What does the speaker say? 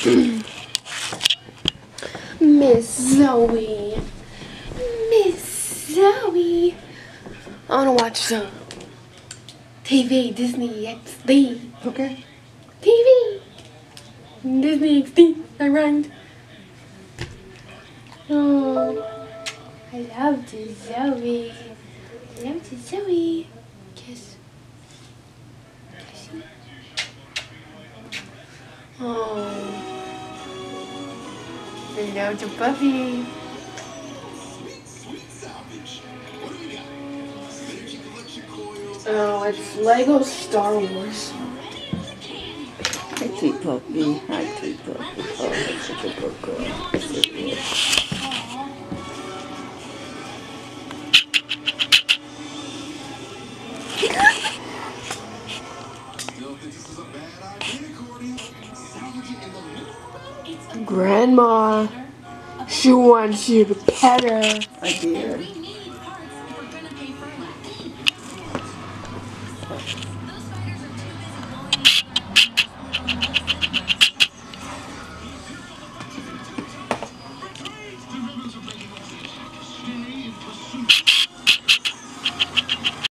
Miss Zoe. Miss Zoe. I want to watch some TV, Disney XD. Okay. TV. Disney XD. I rhymed. Oh, I love you, Zoe. I love you, Zoe. Kiss. Kissy. Oh. I love you, puppy. Oh, it's Lego Star Wars. Hi, sweet puppy. Hi, sweet puppy. Oh, that's such a good girl. Yes, it is. Grandma, she wants you to pet her. I did.